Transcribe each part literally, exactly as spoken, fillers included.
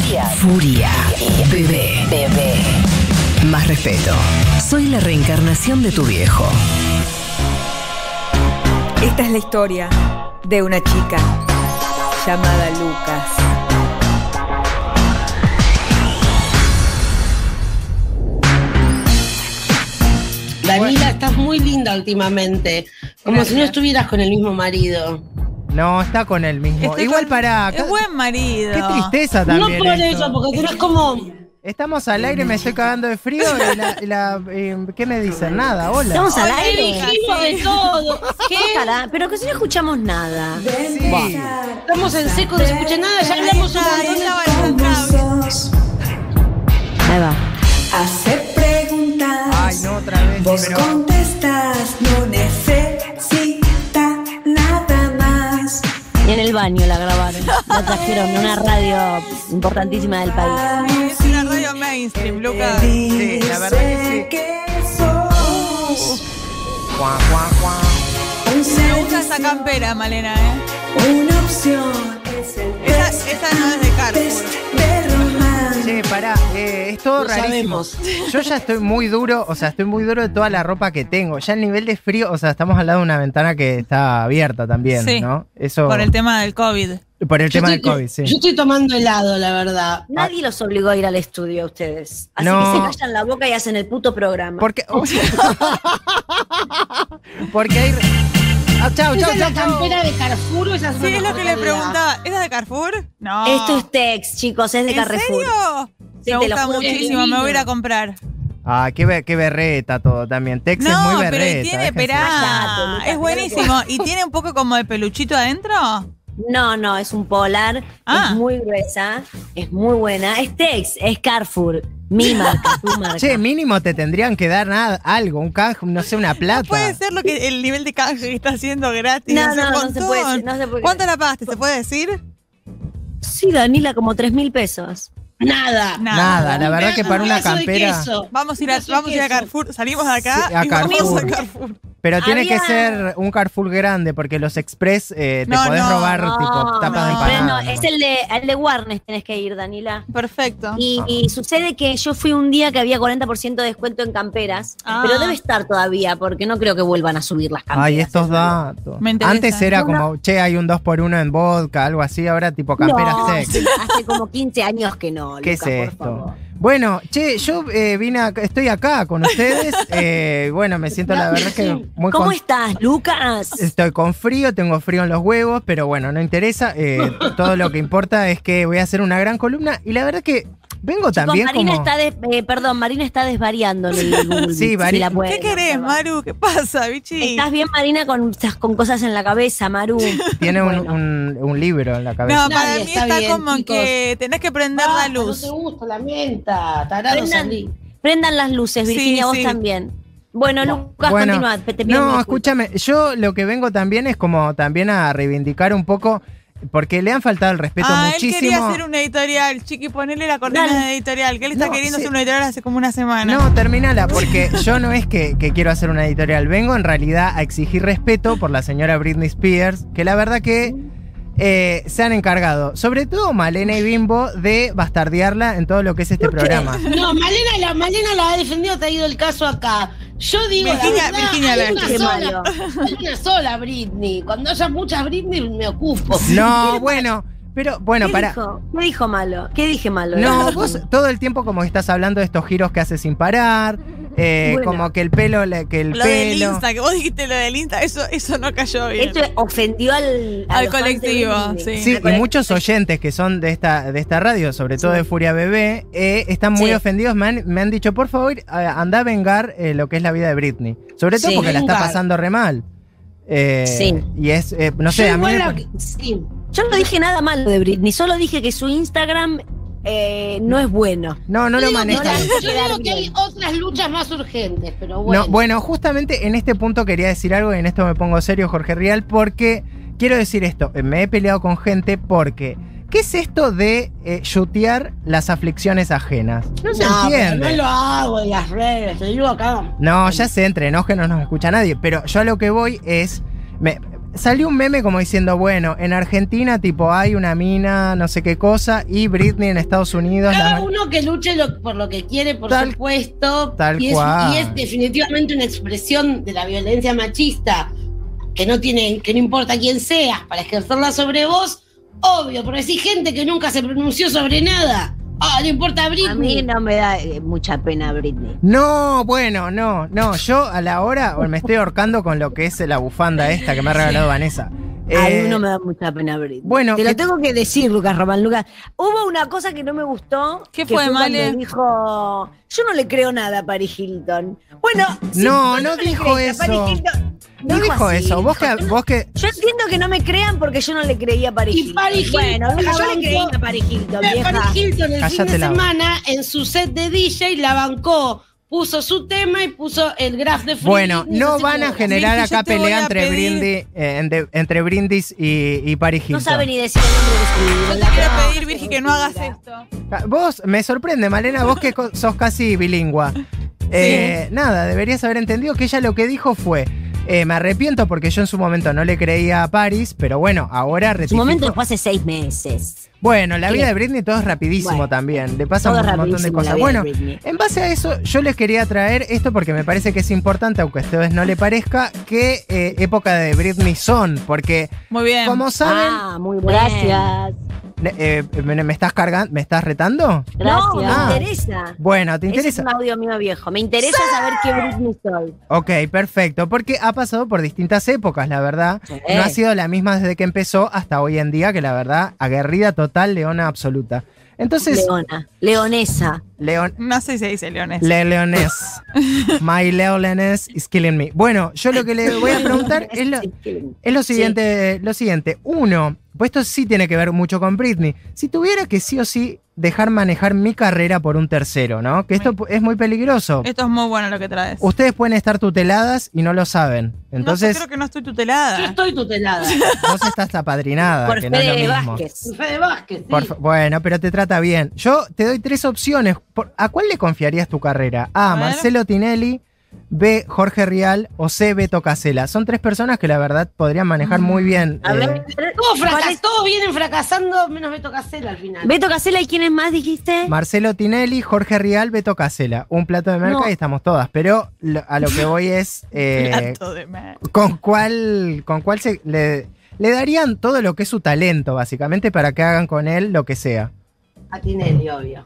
Furia. Furia. Bebé. Bebé. Más respeto. Soy la reencarnación de tu viejo. Esta es la historia de una chica llamada Lucas. Danila, estás muy linda últimamente. Como Gracias. Si no estuvieras con el mismo marido. No, está con el mismo. Estoy Igual con... para... Es buen marido. Qué tristeza también. No por esto. eso, porque tú eres como... Estamos al aire, me estoy cagando de frío. Y la, y la, eh, ¿qué me dicen? Nada, hola. Estamos al aire. Dijimos de todo. ¿Qué? Pero que si no escuchamos nada. Sí. Estamos en seco, no se escucha nada, ya hablamos un montón de... Ahí va. Hace preguntas. Ay, no, otra vez. Vos pero... contestas, no necesita nada más. Y en el baño la grabaron. La trajeron en una radio importantísima del país. Es una radio mainstream, Lucas. Sí, la verdad que sí. Que sos Cuá, cuá, cuá. un ser Me gusta esa campera, Malena, ¿eh? una opción. Es el Esa, test, esa no es de test Carrefour. de romance. Che, pará, eh, es todo Lo rarísimo. sabemos. Yo ya estoy muy duro, o sea, estoy muy duro de toda la ropa que tengo. Ya el nivel de frío, o sea, estamos al lado de una ventana que está abierta también, Sí, ¿no? Eso por el tema del COVID. por el Yo tema estoy, del COVID, sí. Yo estoy tomando helado, la verdad. Nadie los obligó a ir al estudio a ustedes. Así No. que se callan la boca y hacen el puto programa. Porque Porque hay ah, chau, ¿Esa chau, es la chau, chau. campera de Carrefour o esa es Sí, una es lo que le calidad? preguntaba. ¿Es la de Carrefour? No. Esto es Tex, chicos, es de ¿En Carrefour. serio? Sí, Me te lo gusta juro que es muchísimo, me divino. voy a ir a comprar. Ah, qué, be- qué berreta todo también. Tex es No, muy pero berreta. tiene, déjense. esperá, Cállate, Lucas, es buenísimo. ¿Y tiene un poco como de peluchito adentro? No, no, es un polar. Ah. Es muy gruesa, es muy buena. Es Tex, es Carrefour. Mi marca, tu marca. Che, mínimo te tendrían que dar nada, algo, un canje, no sé, una plata. No puede ser lo que el nivel de canje que está haciendo gratis. No, es un no, no se montón. puede, no se puede. ¿Cuánto la pagaste? ¿Se puede decir? Sí, Danila, como tres mil pesos. Nada. Nada, la verdad que para Un una pedazo de campera. queso. Vamos a ir a, Un pedazo de vamos a, ir a queso. Carrefour. Salimos de acá Sí, a y vamos Carrefour. a Carrefour. Pero tiene Había- que ser un Carrefour grande, porque los Express eh, te No, podés no, robar No, tipo tapas de no, pero empanada. no, es el de, el de Warnes tenés que ir, Danila. Perfecto. Y, y sucede que yo fui un día que había cuarenta por ciento de descuento en camperas, Ah. pero debe estar todavía, porque no creo que vuelvan a subir las camperas. Ay, estos datos. Me interesa. Antes era No, no. como, che, hay un dos por uno en vodka, algo así, ahora tipo camperas No, sex. sí, hace como quince años que no, ¿Qué Lucas, es por esto? favor. Bueno, che, yo eh, vine acá, estoy acá con ustedes. eh, bueno, me siento la verdad que muy ¿Cómo con- estás, Lucas? Estoy con frío, tengo frío en los huevos, pero bueno, no interesa. eh, todo lo que importa es que voy a hacer una gran columna y la verdad que vengo Chicos, también Marina como... está des- eh, perdón, Marina está desvariando en el Google. Sí, Meet, Mari- si la pueden ¿Qué querés, observar. Maru? ¿Qué pasa, bichi? ¿Estás bien, Marina, con, estás con cosas en la cabeza, Maru? Tiene un, Bueno. un- un libro en la cabeza. No, para Nadie mí está está bien, como chicos. que tenés que prender Basta, la luz. No te gusta la menta, tarado Prendan, salí. prendan las luces, Sí, Virginia, vos sí. también. Bueno, Lucas, Bueno, continúa. Te pido mil no, disculpas. escúchame, yo lo que vengo también es como también a reivindicar un poco, porque le han faltado el respeto Ah, él muchísimo. quería hacer una editorial. Chiqui, ponele la cortina Dale. de editorial. Que él está No, queriendo sí. hacer una editorial hace como una semana. No, termínala, porque yo no es que, que quiero hacer una editorial, vengo en realidad a exigir respeto por la señora Britney Spears, que la verdad que eh, se han encargado, sobre todo Malena y Bimbo, de bastardearla en todo lo que es este programa. No, Malena la, Malena la ha defendido, te ha ido el caso acá. Yo digo, Virginia- la verdad, Virginia hay la- una Qué sola, malo. hay una sola Britney. Cuando haya muchas Britney me ocupo. No, bueno, pero bueno, ¿Qué, para... dijo? ¿Qué dijo malo? ¿Qué dije malo? No, vos todo el tiempo como que estás hablando de estos giros que hace sin parar, eh, Bueno. como que el pelo, le- que el Lo del pelo... Insta, que vos dijiste lo del Insta, eso, eso no cayó bien. Esto ofendió al, a Al los fans de colectivo, Britney. sí. Sí, Al y muchos oyentes que son de esta, de esta radio, sobre todo de Furia Bebé, eh, están muy Sí. ofendidos. Me han, me han dicho, por favor, eh, anda a vengar eh, lo que es la vida de Britney. Sobre todo Sí. porque la está Vengar. pasando re mal. Eh, Sí. Y es, eh, no sé, Yo a mí... igual me la- pare- sí. Yo no dije nada malo de Britney, solo dije que su Instagram eh, no es bueno. No, no lo Digo que maneja. la- bien. Yo digo que hay otras luchas más urgentes, pero bueno. No, bueno, justamente en este punto quería decir algo y en esto me pongo serio, Jorge Rial, porque quiero decir esto, eh, me he peleado con gente porque ¿qué es esto de eh, chutear las aflicciones ajenas? No se No, pero entiende. no lo hago en las redes, te digo acá. No, ya sé, entre enoje no nos escucha nadie, pero yo a lo que voy es, me- salió un meme como diciendo, bueno, en Argentina tipo hay una mina, no sé qué cosa, y Britney en Estados Unidos. Cada la- uno que luche lo- por lo que quiere, por Tal- supuesto. tal y, es, cual. y es definitivamente una expresión de la violencia machista que no tiene, que no importa quién seas para ejercerla sobre vos, obvio, porque si gente que nunca se pronunció sobre nada. Ah, no importa A mí Britney. no me da eh, mucha pena Britney. No, bueno, no, no, yo a la hora me estoy ahorcando con lo que es la bufanda esta que me ha regalado Vanessa. A Eh, mí no me da mucha pena Britney. bueno, Te lo ¿qué- tengo que decir, Lucas Román. Lucas, hubo una cosa que no me gustó. ¿Qué que fue, cuando Male? dijo, yo no le creo nada a Paris Hilton. Bueno, si No, vos no le dijo crees a Paris eso. Hilton- no dijo así, eso, vos que, dijo, vos que yo entiendo que no me crean porque yo no le creía a Paris Y Hilton. Paris Bueno, Hilton Lucas, yo la le creí bancó. a Paris Hilton, Paris vieja. Hilton el fin Cállate de la boca. semana en su set de D J la bancó, puso su tema y puso el graph de Free Bueno, Britney, no sé van qué a era. generar Virgi, yo acá te voy pelea a entre, pedir- Brindis, eh, entre, entre Brindis y, y Paris Hilton. No sabe ni decir el nombre de su Yo vida. te quiero pedir, Virgi, que no hagas esto. Vos, me sorprende, Malena, vos que co- sos casi bilingüe. Eh, Nada, deberías haber entendido que ella lo que dijo fue, eh, me arrepiento porque yo en su momento no le creía a Paris, pero bueno, ahora Su rectifico. momento fue hace seis meses. Bueno, la vida Sí. de Britney todo es rapidísimo Bueno, también, le pasan todo un es montón de rapidísimo la cosas. vida Bueno, de Britney. en base a eso, yo les quería traer esto porque me parece que es importante, aunque a ustedes no le parezca, qué eh, época de Britney son, porque Muy bien. como saben, Ah, muy bien. Gracias. eh, me, me estás cargando, ¿me estás retando? Gracias. Ah. No, me interesa. Bueno, ¿te Ese interesa? es un audio mío viejo. Me interesa saber qué Britney soy. Ok, perfecto, porque ha pasado por distintas épocas, la verdad. Sí. No ha sido la misma desde que empezó hasta hoy en día, que la verdad, aguerrida total, leona absoluta. Entonces, Leona. Leonesa. León, No sé si se dice leones. Le Leonés. My Leoness is killing me. Bueno, yo lo que le voy a preguntar es lo, es lo siguiente, lo siguiente. Uno, pues esto sí tiene que ver mucho con Britney. Si tuviera que sí o sí dejar manejar mi carrera por un tercero, ¿no? Que esto es muy peligroso. Esto es muy bueno lo que traes. Ustedes pueden estar tuteladas y no lo saben. no Entonces, sé, creo que no estoy Yo tutelada. estoy tutelada. vos estás apadrinada, Por que no es lo Fede mismo. Vázquez. Fede Vázquez, sí. Por fa- bueno, pero te trata bien. Yo te doy tres opciones. Por- ¿A cuál le confiarías tu carrera? A. A ver. Marcelo Tinelli. B. Jorge Rial. O C. Beto Casella. Son tres personas que la verdad podrían manejar muy bien. A eh, ver, Todos, ¿cuál fracas- es? todos vienen fracasando, menos Beto Casella al final. Beto Casella, ¿y quiénes más dijiste? Marcelo Tinelli, Jorge Rial, Beto Casella. Un plato de merca No. y estamos todas. Pero lo- a lo que voy es eh, Plato de mer- con cuál, con cuál se le, le darían todo lo que es su talento, básicamente, para que hagan con él lo que sea. A Tinelli, obvio.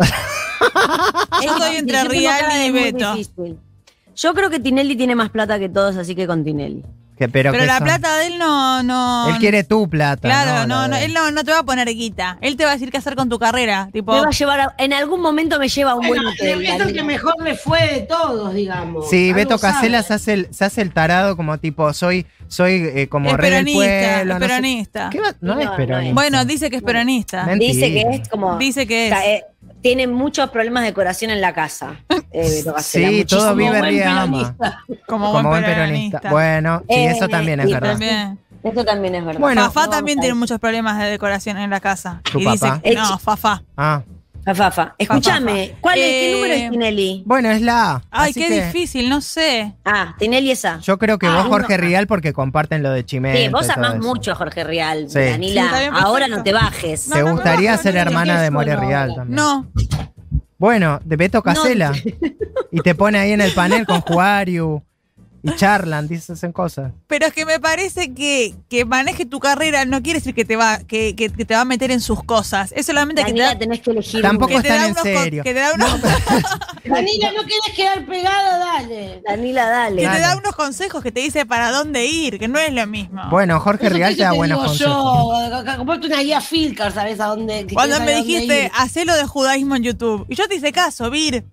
Yo estoy entre Yo tengo Rial cara de y muy Beto. difícil. Yo creo que Tinelli tiene más plata que todos, así que con Tinelli. Que, pero Pero que la son- plata de él no, no. Él quiere tu plata. Claro, no, La no, de- él no, no te va a poner guita. Él te va a decir qué hacer con tu carrera. Tipo, Me va a llevar a- en algún momento me lleva a un Bueno, buen hotel. es el que Daniela. mejor le fue de todos, digamos. Sí, Algo Beto Casella sabe. se hace, el, se hace el tarado como tipo, soy, soy eh, como es rey del peronista, pueblo. es no sé- peronista. ¿Qué va? No, No, es no peronista. es. Bueno, dice que es peronista. Mentira. Dice que es como. Dice que es. ca- eh, tiene muchos problemas de decoración en la casa. Eh, Beto Casella, Sí, muchísimo. todo vive buen ría ama. peronista. Como, Como buen buen peronista. peronista. Bueno, sí, Eh, eso también es sí, verdad. También. Esto también es verdad. Bueno, Fafá No también vamos a tiene eso. muchos problemas de decoración en la casa. ¿Tu y papá? dice, Eh, no, chi- Fafá. Ah, Fa, fa, fa. Escúchame, ¿cuál es, ¿qué Eh, número es Tinelli? bueno, es la A. Ay, así qué que difícil, no sé. Ah, Tinelli es A. Yo creo que Ah, vos, Jorge no. Rial, porque comparten lo de Chimento. Sí, vos y todo amás eso. mucho a Jorge Rial, Sí. Danila. Sí, está bien, Ahora perfecto. no te bajes. No, ¿Te no, no, gustaría no, ser no, no, hermana no, de no, More no. Rial también? No, Bueno, de Beto Casella. Y te pone ahí en el panel con Juariu. Y charlan, dicen cosas. pero es que me parece que, que maneje tu carrera no quiere decir que te va que, que- que te va a meter en sus cosas. Es solamente que te Danila, da, tenés que elegir. Tampoco uno. que te están da en unos con- serio. que te da unos, Danila, ¿no quieres quedar pegada? Dale. Danila, dale. que te Dale. da unos consejos que te dice para dónde ir, que no es lo mismo. Bueno, Jorge Eso Rial te da te buenos digo consejos. yo, acá, comprate una guía Filcar, ¿sabes a dónde? que Cuando quieres me saber dónde dijiste, ir. hacelo de judaísmo en YouTube. Y yo te hice caso, Vir.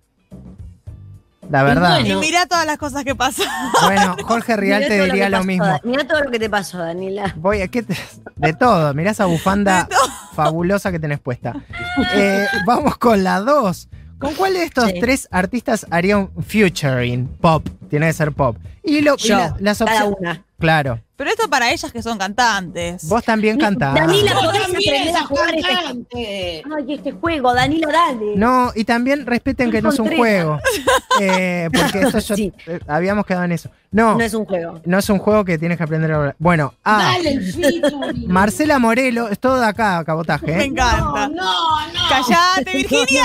La verdad. bueno. Y mirá todas las cosas que pasan. Bueno, Jorge Rial Mirá te todo lo diría que lo pasó, mismo. Da- Mirá todo lo que te pasó, Danila. Voy a ¿qué te- de todo. Mirá esa bufanda fabulosa que tenés puesta. Eh, vamos con la dos. ¿Con cuál de estos Sí. tres artistas haría un featuring? Pop. Tiene que ser pop. Y, lo, y Yo, la- las cada opciones. una. Claro. Pero esto para ellas que son cantantes. Vos también cantás. Danila, Vos podés también aprender a sos jugar este cantante. Ay, este juego, Danila, dale. No, y también respeten que no es un Contreras. juego. Eh, porque esto yo, Sí. eh, habíamos quedado en eso. No, No es un juego. no es un juego que tienes que aprender a hablar. Bueno, ah, Dale el featuring. Marcela Morelo, es todo de acá, cabotaje. Me ¿eh? encanta. No, no. ¡Callate, Virginia!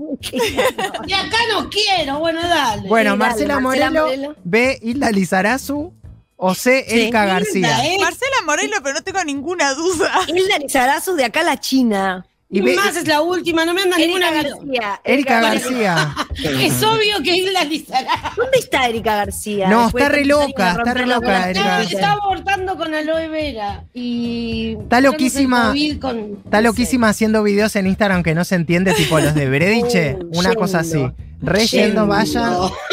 De acá no quiero. Bueno, dale. Bueno, Sí, dale, Marcela, Marcela Morelo, Morelo. B, Hilda Lizarazu o C, Sí. Erika Linda, García. ¿eh? Marcela Morelo, pero no tengo ninguna duda. Hilda Lizarazu de acá a la China. Y Y ve- más es la última, no me anda ninguna Erika vida. García. Erika García. Es obvio que Isla Lizará. ¿Dónde está Erika García? No, Después está de re tantos años loca, de está romper re la loca, bola. Erika Está, García. está abortando con aloe vera. Y. Está loquísima. el COVID con- Está loquísima haciendo videos en Instagram que no se entiende, tipo los de Brediche, Uh, una cosa así. yendo. Re yendo, vaya.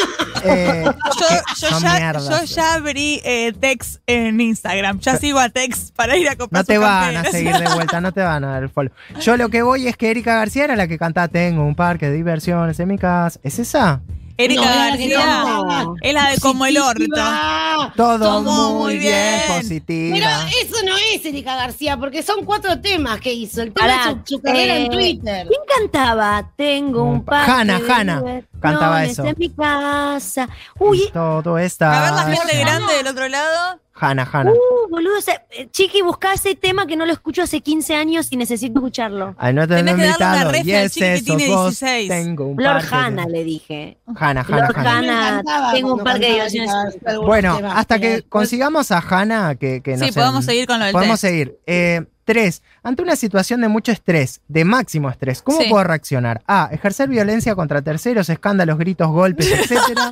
Eh, Yo, que yo son ya, mierdas. yo ya abrí eh, Tex en Instagram. Ya sigo a Tex para ir a comprar No te sus van a camperas. seguir de vuelta, no te van a dar el follow. Yo lo que voy es que Erika García era la que cantaba Tengo un parque de diversiones en mi casa. ¿Es esa? Erika No, era que García no. es la de como el orto. Positiva. Todo Todo muy muy bien, bien. positiva. Pero eso no es Erika García, porque son cuatro temas que hizo. El tema Pará, es su, su carrera eh, en Twitter. ¿Quién cantaba? Tengo un parque Hanna, de Hanna, diversiones cantaba eso. en mi casa. Uy, Todo está. A ver la gente grande del otro lado. Hanna, Hanna. uh, boludo. ese- eh, Chiqui, buscá ese tema que no lo escucho hace quince años y necesito escucharlo. Ay, no te he Tenés que darle una invitado. refe Y al es chiqui que eso, tiene vos dieciséis. tengo un Lord parque de- Hanna, le dije. Hanna, Hanna, Lord Hanna. Hanna. Me encantaba tengo un cuando parque de cantaba diversiones. Erika García algunos Bueno, temas, hasta pero que después- consigamos a Hanna, que, que no Sí, sé, podemos seguir con lo del Podemos Tex. seguir. Eh, tres, ante una situación de mucho estrés, de máximo estrés, ¿cómo Sí. puedo reaccionar? A, ejercer violencia contra terceros, escándalos, gritos, golpes, etcétera.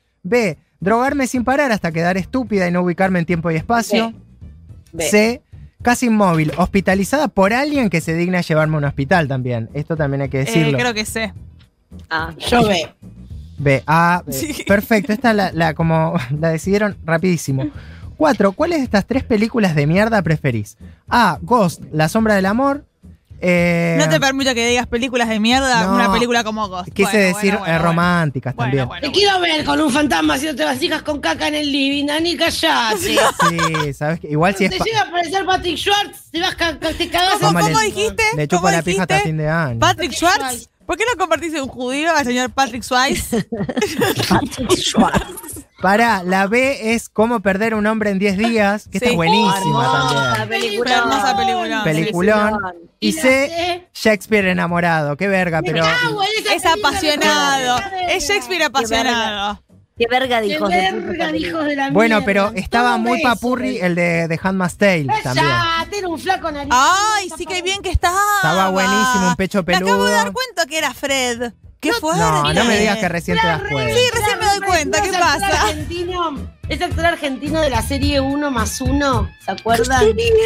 B, drogarme sin parar hasta quedar estúpida y no ubicarme en tiempo y espacio. B. C, casi inmóvil, hospitalizada por alguien que se digna a llevarme a un hospital también. Esto también hay que Eh, decirlo. creo que sé. Ah, Yo ve. B, A, B. Sí. Perfecto, esta la, la- como la decidieron rapidísimo. Cuatro, ¿cuáles de estas tres películas de mierda preferís? A, Ghost, La sombra del amor. Eh, No te permito que digas películas de mierda, no. una pelicula como Ghost. Quise Bueno, decir bueno, bueno, eh, bueno. románticas Bueno, también. bueno, Te bueno. quiero ver con un fantasma haciéndote vasijas con caca en el living, Dani, callate. Sí, sabes que igual si es Te pa- llega a aparecer Patrick Schwartz, te vas ca- ca- te cagás ¿Cómo, ¿Cómo cómo le- dijiste? le chupo ¿Cómo la pija hasta dijiste? fin de año. Patrick Patrick Schwartz. Schwartz. ¿Por qué no convertiste en un judío al señor Patrick Schwartz? Patrick Schwartz. Pará, la B es Cómo perder a un hombre en diez días, que Sí. está buenísima Hermosa también. película. Hermosa película. Peliculón. Y Y la C, C, Shakespeare enamorado. Qué verga, pero. cago en esa Es película, apasionado. me cago en Es Shakespeare la apasionado. Qué verga de Qué hijos de puta. verga esa de película. hijos de la Bueno, mierda. pero estaba Todo muy eso, papurri eh. el de, de Handmaid's Tale también. Ya, era un flaco nariz. Ay, sí que bien que estaba. Estaba buenísimo, un pecho Me acabo de peludo. dar cuenta que era Fred. Qué fuerte. No, no me digas que recién te das cuenta. Sí, recién me doy cuenta. ¿Qué Es actor pasa? Argentino, es actor argentino de la serie Uno más Uno, ¿se acuerdan?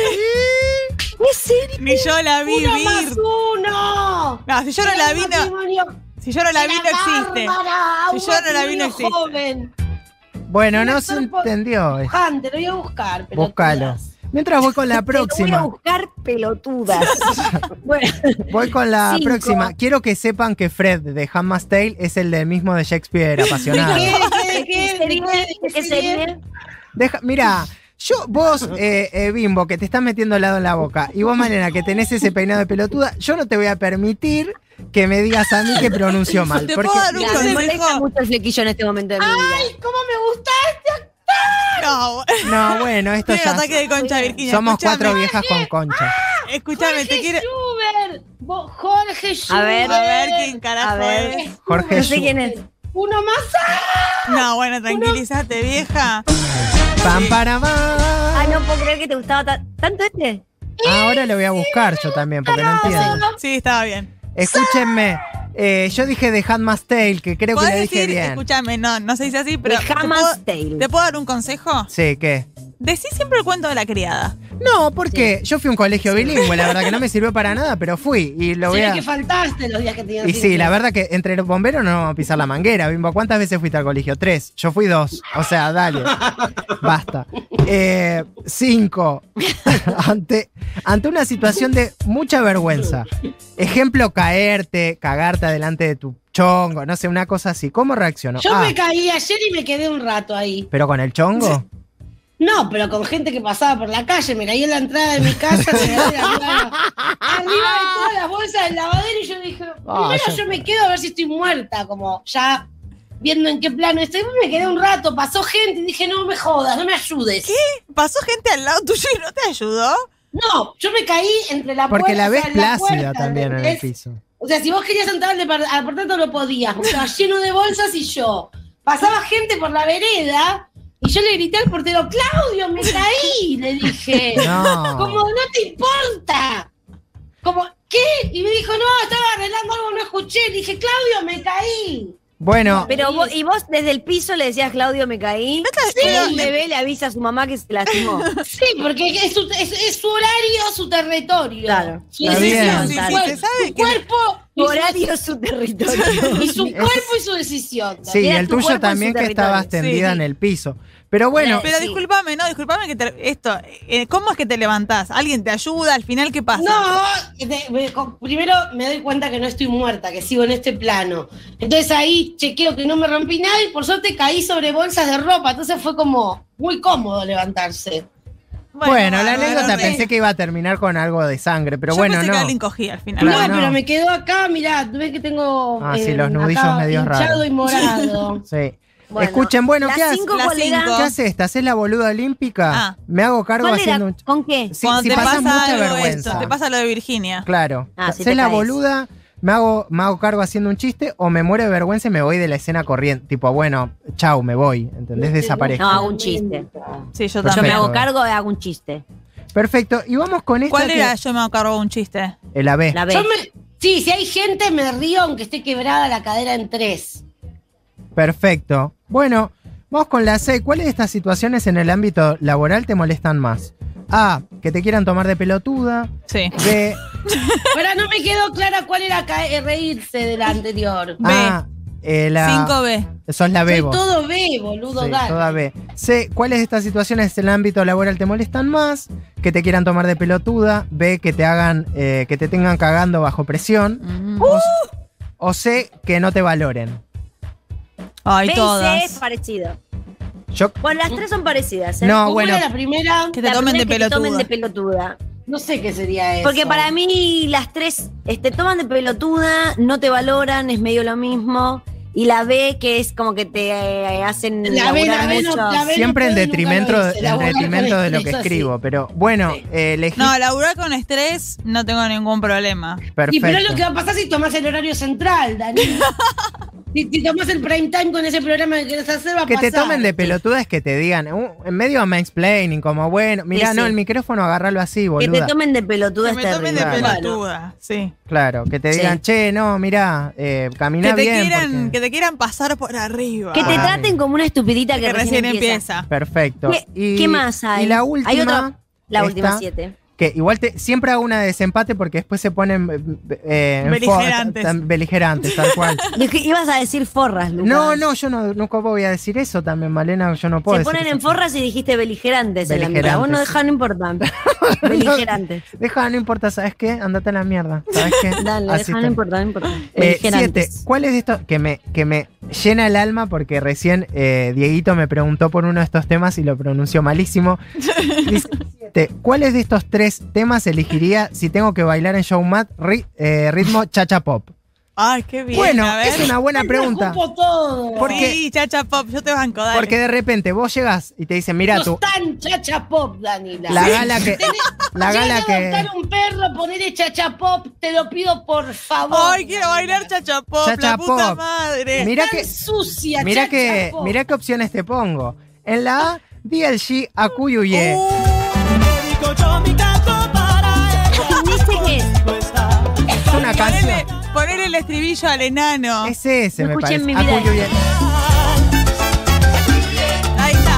¿Es serio? Ni yo la vi ¡Uno vir. más uno! No, si yo no la vi, no. Matrimonio Si yo no la vi, de no existe. Bárbara, Si un yo no la vi, no matrimonio existe. joven. Bueno, Un no actor se por- entendió. Dibujante, lo voy a buscar. pero Búscalo. Mientras voy con la Te voy a próxima. buscar pelotudas. Bueno, Voy con la Cinco. próxima. Quiero que sepan que Fred de Handmaid's Tale es el del mismo de Shakespeare apasionado. ¿De qué? ¿De qué? ¿qué ¿De qué? serie? ¿De ¿Qué qué serie? Deja, mira, yo, vos, eh, eh, Bimbo, que te estás metiendo helado en la boca, y vos, Malena, que tenés ese peinado de pelotuda, yo no te voy a permitir que me digas a mí que pronunció mal. Te Porque puedo dar un mira, me consejo. molesta mucho el flequillo en este momento de mi vida. ¡Ay, cómo me gusta este! No, no, bueno, esto tiene ya. ataque de concha, Virginia. Somos Escúchame. cuatro viejas con concha. Escúchame, te Jorge quiero. Schubert. Bo- Jorge Schubert. A ver, A ver quién carajo A ver. es. Jorge No sé Schu- quién es. Uno más. No, bueno, tranquilízate, vieja. Pam, para, va. Ah, no puedo creer que te gustaba ta- tanto este. Ahora lo voy a buscar yo también, porque no entiendo. Sí, estaba bien. Escúchenme, eh, yo dije de Handmaid's Tale, que creo que Podés lo dije decir, bien. escúchame, no, no se dice así, pero. De ¿te Handmaid's puedo- Tale. ¿Te puedo dar un consejo? Sí, ¿qué? Decí siempre el cuento de la criada. No, porque yo fui a un colegio bilingüe, la verdad que no me sirvió para nada, pero fui y lo Se voy ve a... que faltaste los días que tenías. Y sí, la verdad que entre los bomberos no vamos a pisar la manguera, Bimbo. ¿Cuántas veces fuiste al colegio? Tres. Yo fui dos. O sea, dale. Basta. Eh, cinco. ante, ante una situación de mucha vergüenza. Ejemplo, caerte, cagarte adelante de tu chongo, no sé, una cosa así. ¿Cómo reaccionó? Yo Ah, me caí ayer y me quedé un rato ahí. ¿pero con el chongo? No, pero con gente que pasaba por la calle, me caí en la entrada de mi casa, me caí arriba, arriba de todas las bolsas del lavadero y yo dije, Ah, primero yo- yo me quedo a ver si estoy muerta, como ya viendo en qué plano estoy. Me quedé un rato, pasó gente y dije, no me jodas, no me ayudes. ¿Qué? ¿Pasó gente al lado tuyo y no te ayudó? No, yo me caí entre la Porque puerta. la ves o sea, plácida puerta, también en el ¿entendés? piso. O sea, si vos querías entrar al depart- al apartamento no podías, porque estaba lleno de bolsas y yo. Pasaba gente por la vereda y yo le grité al portero, Claudio, me caí, le dije. No. Como, no te importa. Como, ¿qué? Y me dijo, no, estaba arreglando algo, no escuché. Le dije, Claudio, me caí. Bueno, Pero vos, y vos desde el piso le decías, Claudio, me caí. Sí. Y un bebé le avisa a su mamá que se lastimó. Sí, porque es su, es, es su horario, su territorio. Claro. Su Está decisión, bien. su, Sí, cuer- sí, se sabe su que- cuerpo y Tu su- horario es su territorio. y su cuerpo y su decisión. sí, Era el tu tuyo cuerpo en también su que estabas territorio. tendida Sí. en el piso. Pero bueno, Pero Sí. discúlpame, no, discúlpame que te- esto, eh, ¿cómo es que te levantás? ¿Alguien te ayuda? ¿Al final qué pasa? No, de- me- co- primero me doy cuenta que no estoy muerta, que sigo en este plano. Entonces ahí chequeo que no me rompí nada y por suerte caí sobre bolsas de ropa. Entonces fue como muy cómodo levantarse. bueno, la bárbaro, anécdota re. pensé que iba a terminar con algo de sangre, pero Yo bueno, pensé no. que alguien cogía al final. Claro, no, no. pero me quedó acá, mirá, ves que tengo Ah, sí, los nudillos acá medios hinchado raros. y morado. Sí. Bueno, Escuchen, bueno, las ¿qué haces? cinco, Las colega, cinco. ¿Qué haces esta? ¿Haces la boluda olímpica? Ah. Me hago cargo ¿Cuál haciendo era? un... ¿Con qué? Sí, Cuando si te pasas pasa mucha algo vergüenza. esto, te pasa lo de Virginia. Claro. Ah, si Haces te la caes. boluda, me hago, me hago cargo haciendo un chiste o me muero de vergüenza y me voy de la escena corriendo. Tipo, bueno, chau, me voy. ¿Entendés? Desaparezco. No, hago un chiste. Sí, yo Yo también. me hago Perfecto. cargo y hago un chiste. Perfecto. Y vamos con esta ¿Cuál que- era? Yo me hago cargo de un chiste. El A B. La B. Yo me- sí, si hay gente me río aunque esté quebrada la cadera en tres. Perfecto. Bueno, vamos con la C. ¿Cuáles de estas situaciones en el ámbito laboral te molestan más? A. Que te quieran tomar de pelotuda. Sí. B. Ahora no me quedó clara cuál era ca- eh, reírse de la anterior. B. A. eh, la, cinco B. Sos la B Soy vos. todo B, boludo, Sí, dale. toda B. C. ¿Cuáles de estas situaciones en el ámbito laboral te molestan más? Que te quieran tomar de pelotuda. B. Que te hagan, eh, que te tengan cagando bajo presión. Mm. O, o C. Que no te valoren. Ay, B y C es todas. parecido. Yo, Bueno, las tres son parecidas. ¿eh? No, ¿Cómo bueno. era la primera? Que te La tomen de primera es que te tomen pelotuda. de pelotuda. No sé qué sería eso. Porque para mí las tres este, toman de pelotuda, no te valoran, es medio lo mismo. Y la B, que es como que te eh, hacen La B, laburar la B no- mucho. la B siempre en puede, nunca detrimento, lo hice, en laburar con detrimento de lo que estrés, escribo. así. Pero bueno, Sí. eh, elegí. No, laburar con estrés no tengo ningún problema. Perfecto. Y pero es lo que va a pasar si tomás el horario central, Dani. si, si tomás el prime time con ese programa que querés hacer, va a Que te pasar. tomen de pelotuda es que te digan, uh, en medio mansplaining, como bueno, mirá, Sí, no, sí. el micrófono agárralo así, Que boluda. te tomen de pelotuda Que me es tomen de terrible. Claro. pelotuda. Sí. Claro, que te Sí. digan, che, no, mirá, eh, camina Que te, bien. quieran, porque- que te quieran pasar por arriba. Que te Ah. traten como una estupidita que, Que recién, recién empieza. empieza. Perfecto. ¿Qué, Y, qué más hay? Y la última. Hay otra, la última esta, siete. Que igual te, siempre hago una de desempate porque después se ponen eh, en fo- Beligerantes. tan- beligerantes, tal cual. Dije, ibas a decir forras, Lucas. No, no, yo no, nunca voy a decir eso también, Malena, yo no puedo Se decir ponen eso. en forras y dijiste beligerantes, en la mitad. Vos no Beligerantes. dejá, no importa. Beligerantes. Deja, no importa, ¿sabes qué? Andate a la mierda, ¿sabes qué? Dale, Así dejá, no está. importa, no importa. Eh, Beligerantes. siete. ¿Cuál es de estos que me, que me llena el alma? Porque recién eh, Dieguito me preguntó por uno de estos temas y lo pronunció malísimo. Dice, siete. ¿Cuáles de estos tres temas elegiría si tengo que bailar en Showmat ri- eh, ritmo chacha pop? Ay, qué bien. Bueno, a ver. es una buena pregunta. Ocupo todo. Porque- Sí, chacha pop, yo te banco, dale. Porque de repente vos llegas y te dicen, mira Sos tú, tan chacha pop, Danila. la gala que. La Llegas gala a que. adoptar un perro, ponerle chacha pop, te lo pido por favor. Ay, quiero bailar chacha pop, Chacha la puta pop. madre. Mira Tan que. sucia, Mira chacha que. pop. Mira qué opciones te pongo. En la A, D L G Akuyuye. Uh, ¿Dice qué es? Es una canción. ponele, ponele el estribillo al enano. Es ese, No me escuché parece. en mi vida Akuyuye. Ahí está.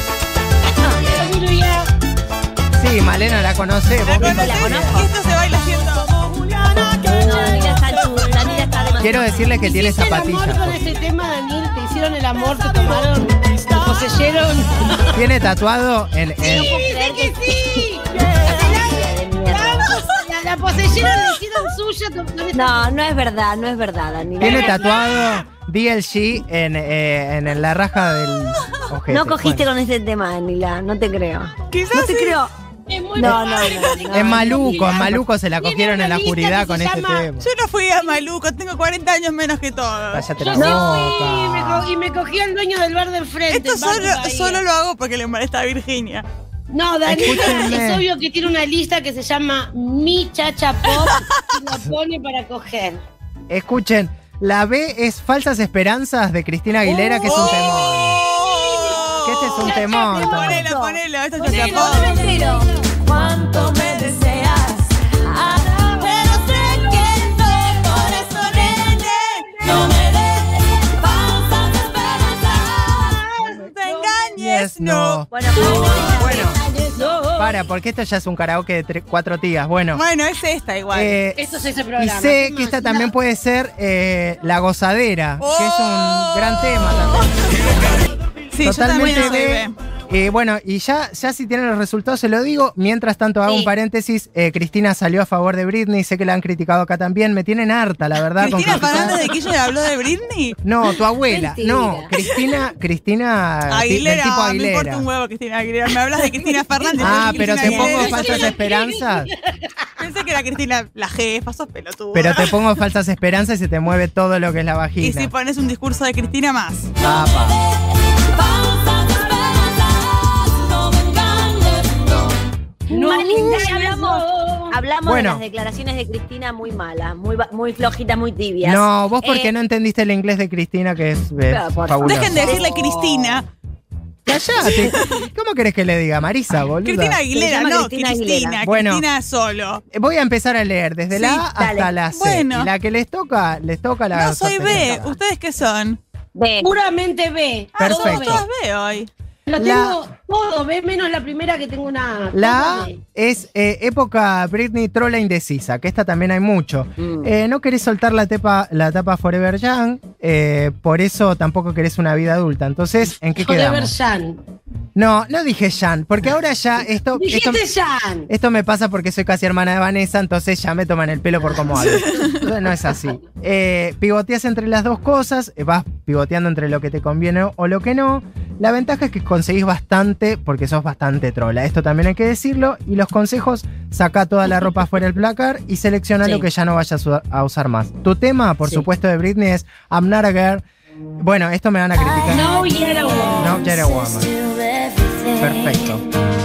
Sí, Malena la conoce. ¿La vos misma. conocés? conozco. Y esto se baila haciendo. No, Daniela está al sur, Daniela está demasiado. Quiero decirle que tiene ¿Hiciste zapatillas. el amor con ese tema, Daniel? ¿Te hicieron el amor? ¿Te tomaron? ¿Te poseyeron? Tiene tatuado en. en- ¡Dice que sí! De mierda. La, la poseyeron, le hicieron suya. con esa- No, no es verdad, no es verdad, Daniela. tiene tatuado D L G en, eh, en la raja del ojete. No cogiste Bueno. con este tema, Danila, no te creo. Quizás No te sí. creo. Es muy No, no, probable. no, no. Es maluco, en maluco se la Tiene cogieron en una la lista oscuridad que con se este llama- tema. Yo no fui a Maluco, tengo cuarenta años menos que todos. Cállate Yo la sí fui y me, co- boca. y me cogí al dueño del bar del frente. Esto el bar de solo, Bahía. solo lo hago porque le molesta a Virginia. No, Danila Escúchenme. es obvio que tiene una lista que se llama Mi Chacha Pop y la pone para coger. Escuchen, la B es Falsas Esperanzas de Cristina Aguilera, que es un temón. ¡Oh! Que este es un temón. también. Ponelo, ponelo, esto es Ponelo, chapón. ponelo. Cuánto me deseas. Ah, pero sé que no, por eso, nene, no me des falsas esperanzas. No te engañes, Yes, no. no. Bueno, Bueno, No. para, porque esto ya es un karaoke de tre- cuatro tías. Bueno, Bueno, es esta igual. eh, Esto es ese y programa. sé ¿Qué que esta más? también puede ser eh, La Gozadera, que es Oh. un gran tema también. sí, yo también Totalmente soy B. B. Eh, bueno, y ya, ya si tienen los resultados se lo digo. Mientras tanto, hago Sí. un paréntesis. eh, Cristina salió a favor de Britney. Sé que la han criticado acá también. Me tienen harta, la verdad. con ¿Cristina criticar. Fernández de Kirchner habló de Britney? No, tu abuela. Mentira. No, Cristina, Cristina ti- del Aguilera, tipo me Aguilera. importa un huevo Cristina Aguilera. Me hablas de Cristina Fernández. Ah, yo pero Cristina te pongo Aguilera. falsas esperanzas. Pensé que era Cristina la jefa, sos pelotudo. Pero te pongo falsas esperanzas y se te mueve todo lo que es la Y vagina. si pones un discurso de Cristina más. Apa. No, Malita, no, hablamos, no. hablamos Bueno. de las declaraciones de Cristina muy malas, muy, ba- muy flojitas, muy tibias. No, vos porque Eh, no entendiste el inglés de Cristina, que es, es Claro, por favor. fabuloso. Dejen de decirle Cristina. Callate. ¿Cómo querés que le diga? Marisa, boludo. Cristina Aguilera, llama no, Cristina Cristina. Aguilera. Bueno. Cristina solo. Voy a empezar a leer desde Sí, la A hasta dale. la C. Bueno. Y la que les toca, les toca la No soy B. sorpresa. ¿Ustedes qué son? Ve. Puramente B. Ah, somos Perfecto. todas B hoy. Lo La- tengo todo, B menos la primera que tengo una. La A B. es eh, época Britney trola indecisa, que esta también hay mucho. Mm. Eh, no querés soltar la, tepa, la etapa Forever Young, eh, por eso tampoco querés una vida adulta. Entonces, ¿en qué Forever quedamos? Jan. No, no dije Jan, porque ahora ya esto, esto, Dijiste Jan. esto me pasa porque soy casi hermana de Vanessa, entonces ya me toman el pelo por cómo hablo. Entonces, no es así. Eh, pivoteas entre las dos cosas, eh, vas pivoteando entre lo que te conviene o lo que no. La ventaja es que conseguís bastante porque sos bastante trola. Esto también hay que decirlo. Y los consejos, saca toda la ropa fuera del placar y selecciona Sí. lo que ya no vayas a a usar más. Tu tema, por Sí. supuesto, de Britney es I'm Not a Girl. Bueno, esto me van a criticar. No, you're a woman. No, You're a Woman. Perfecto.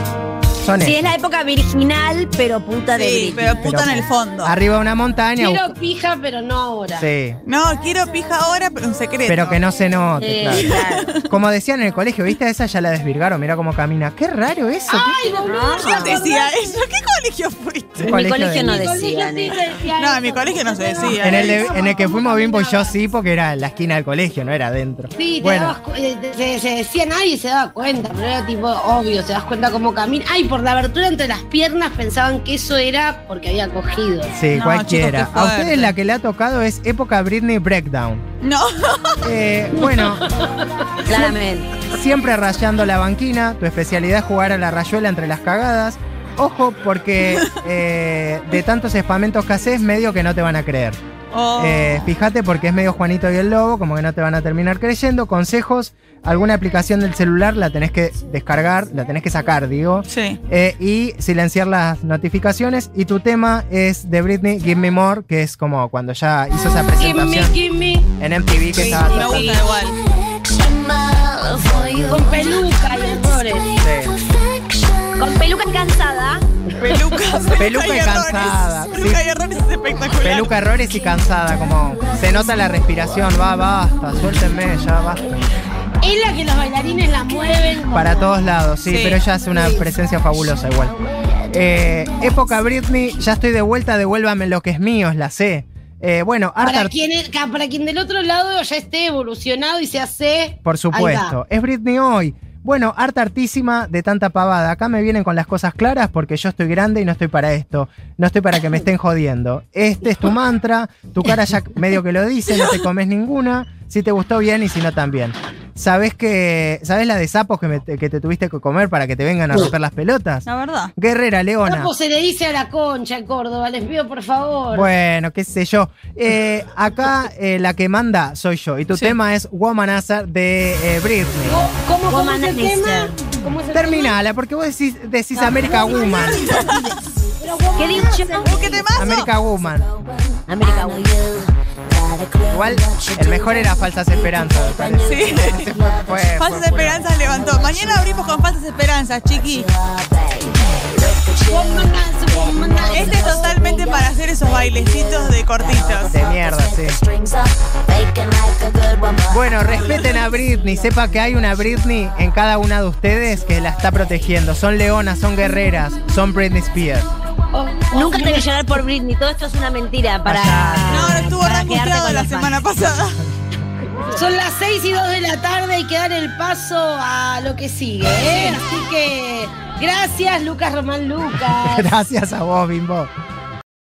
Son Sí, es estos. la época virginal, pero puta de Sí, Britney. pero puta Pero- en el fondo. Arriba de una montaña. Quiero pija, pero no ahora. Sí. No, quiero pija ahora, pero un secreto. Pero que no se note, Eh, claro. claro. Como decían en el colegio, ¿viste? A esa ya la desvirgaron, mira cómo camina. Qué raro eso. Ay, boludo. ¿Quién decía eso? ¿Qué colegio fuiste? En mi colegio colegio de- no Mi colegio decían. sí eh. decía No, en eso. mi colegio no se decía. En el, de- en el que fuimos Bimbo y yo sí, porque era en la esquina del colegio, no era adentro. Sí, te Bueno, dabas cu- eh, te- se, se decía nadie se daba cuenta, pero era tipo obvio, te das cuenta cómo camina. Ay, por la abertura entre las piernas pensaban que eso era porque había cogido. sí, No, cualquiera. chicos, qué A fuerte. ustedes la que le ha tocado es época Britney Breakdown. No. Eh, bueno, Claramente. siempre rayando la banquina. Tu especialidad es jugar a la rayuela entre las cagadas. Ojo, porque eh, de tantos espamentos que haces, medio que no te van a creer. Oh. Eh, fíjate porque es medio Juanito y el Lobo, como que no te van a terminar creyendo. Consejos, alguna aplicación del celular la tenés que descargar, la tenés que sacar, digo. Sí. Eh, y silenciar las notificaciones. Y tu tema es de Britney, Give Me More, que es como cuando ya hizo esa Give me, presentación give me. en M T V que estaba Me tocando. gusta igual. Con peluca y errores. Sí. Con peluca cansada. Peluca, Peluca y errores. cansada, Peluca sí. y errores es espectacular. Peluca, errores y cansada, como se nota la respiración. Va, basta, suéltenme, ya basta. Es la que los bailarines la mueven. como- Para todos lados, sí, Sí. pero ella hace una presencia fabulosa igual. Eh, época Britney, ya estoy de vuelta, devuélvame lo que es mío, la sé. Eh, bueno, Para Arthur, quien, es- ca- para quien del otro lado ya esté evolucionado y se hace. por supuesto, es Britney hoy. Bueno, harta hartísima de tanta pavada. Acá me vienen con las cosas claras porque yo estoy grande y no estoy para esto. No estoy para que me estén jodiendo. Este es tu mantra, tu cara ya medio que lo dice, no te comes ninguna. Si te gustó bien y si no también. ¿sabés que sabés la de sapos que, me- que te tuviste que comer para que te vengan a romper las pelotas? La verdad. Guerrera, Leona. Capo se le dice a la concha en Córdoba, les pido por favor. Bueno, qué sé yo. Eh, acá eh, la que manda soy yo. Y tu Sí. tema es Womanizer de eh, Britney. ¿Cómo, cómo, cómo es el Womanizer. tema? ¿Cómo es el Terminala, porque vos decís, decís America Woman. ¿Qué dicho? ¿Qué temazo? America Woman. América Woman. Igual, el mejor era Falsas Esperanzas. me parece. Sí. Ese fue- fue- Falsas fue- esperanzas levantó. Mañana abrimos con falsas esperanzas, chiqui. Este es totalmente para hacer esos bailecitos de cortitos. De mierda, sí. Bueno, respeten a Britney. Sepa que hay una Britney en cada una de ustedes que la está protegiendo. Son leonas, son guerreras, son Britney Spears. Nunca te voy a llorar por Britney. Todo esto es una mentira para. No, no estuvo para tan quedarte angustiado con la los fans. semana pasada. Son las seis y dos de la tarde, hay que dar el paso a lo que sigue, ¿eh? Así que gracias, Lucas Román Lucas. Gracias a vos, Bimbo.